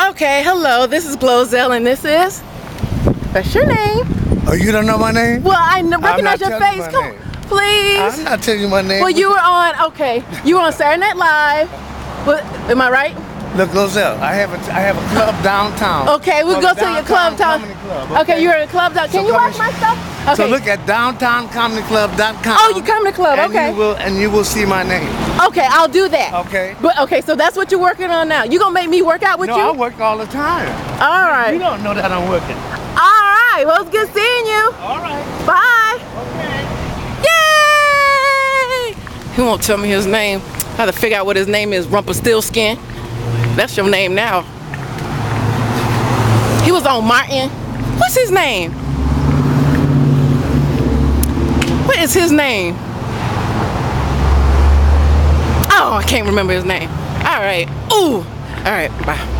Okay, hello, this is Glozell and this is... What's your name? Oh, you don't know my name? Well, I recognize your face. Come on, please. I'm not telling you my name. Well, you were on, okay, you were on Saturday Night Live. Well, am I right? Look, Glozell, I have a club downtown. Okay, we'll go to your club town. Okay, you're in a club down. Can you watch my stuff? Okay. So look at downtowncomedyclub.com. Oh, you come to the club, okay. And you will see my name. Okay, I'll do that. Okay. But okay, so that's what you're working on now. You gonna make me work out with you? No, I work all the time. All right. You don't know that I'm working. All right. Well, it's good seeing you. All right. Bye. Okay. Yay! He won't tell me his name. I have to figure out what his name is. Rumpelstiltskin. That's your name now. He was on Martin. What's his name? What is his name? Oh, I can't remember his name. All right. Ooh. All right. Bye.